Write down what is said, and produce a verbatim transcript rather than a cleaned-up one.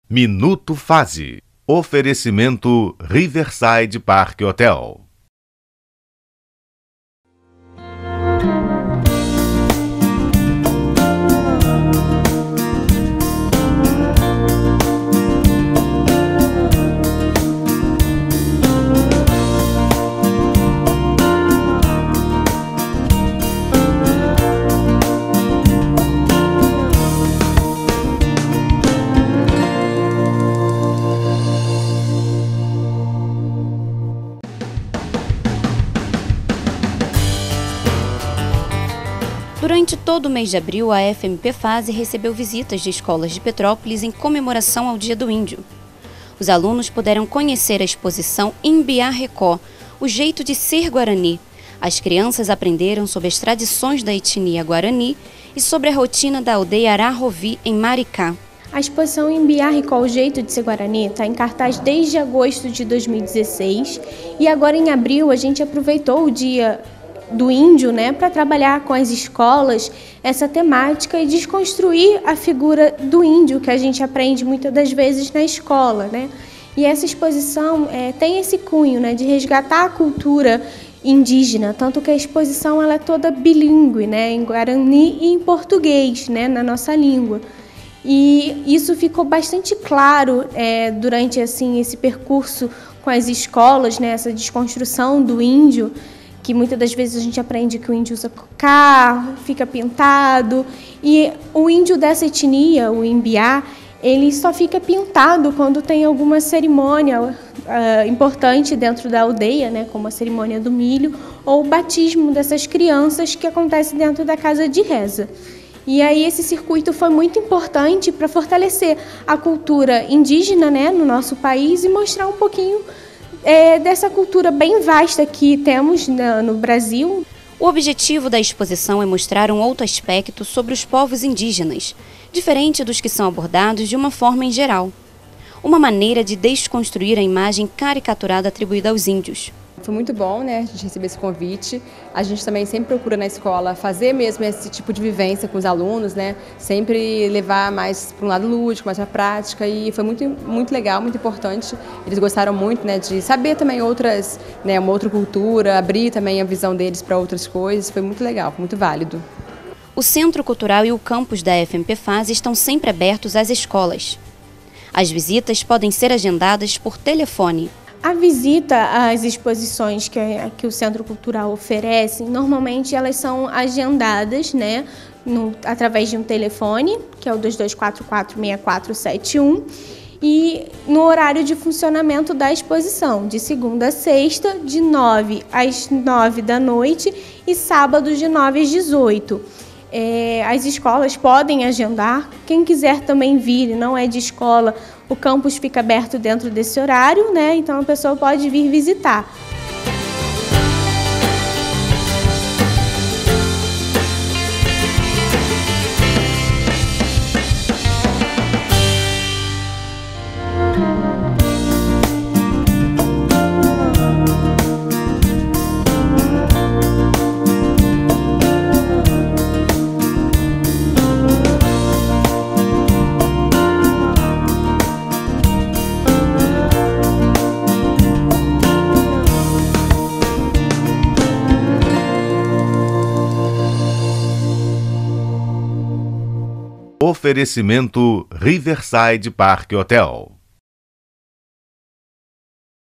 Minuto Fase. Oferecimento Riverside Park Hotel. Durante todo o mês de abril, a F M P Fase recebeu visitas de escolas de Petrópolis em comemoração ao Dia do Índio. Os alunos puderam conhecer a exposição Imbiá Recó, o jeito de ser Guarani. As crianças aprenderam sobre as tradições da etnia Guarani e sobre a rotina da aldeia Ararovi, em Maricá. A exposição Imbiá Recó, o jeito de ser Guarani, está em cartaz desde agosto de dois mil e dezesseis e agora em abril a gente aproveitou o Dia do Índio, né, para trabalhar com as escolas essa temática e desconstruir a figura do índio que a gente aprende muitas das vezes na escola, né? E essa exposição é, tem esse cunho, né, de resgatar a cultura indígena, tanto que a exposição ela é toda bilíngue, né, em Guarani e em português, né, na nossa língua. E isso ficou bastante claro é, durante assim esse percurso com as escolas, né, essa desconstrução do índio, que muitas das vezes a gente aprende que o índio usa carro, fica pintado, e o índio dessa etnia, o Imbiá, ele só fica pintado quando tem alguma cerimônia uh, importante dentro da aldeia, né, como a cerimônia do milho, ou o batismo dessas crianças que acontece dentro da casa de reza. E aí esse circuito foi muito importante para fortalecer a cultura indígena, né, no nosso país e mostrar um pouquinho É, dessa cultura bem vasta que temos na, no Brasil. O objetivo da exposição é mostrar um outro aspecto sobre os povos indígenas, diferente dos que são abordados de uma forma em geral. Uma maneira de desconstruir a imagem caricaturada atribuída aos índios. Foi muito bom, né, a gente receber esse convite. A gente também sempre procura na escola fazer mesmo esse tipo de vivência com os alunos, né, sempre levar mais para um lado lúdico, mais para a prática, e foi muito, muito legal, muito importante. Eles gostaram muito, né, de saber também outras, né, uma outra cultura, abrir também a visão deles para outras coisas. Foi muito legal, muito válido. O Centro Cultural e o campus da F M P Fase estão sempre abertos às escolas. As visitas podem ser agendadas por telefone. A visita às exposições que, que o Centro Cultural oferece, normalmente elas são agendadas, né, no, através de um telefone, que é o dois dois quatro quatro, seis quatro sete um, e no horário de funcionamento da exposição, de segunda a sexta, de nove às nove da noite e sábado de nove às dezoito. É, as escolas podem agendar, quem quiser também vir e não é de escola, o campus fica aberto dentro desse horário, né? Então a pessoa pode vir visitar. Oferecimento Riverside Park Hotel.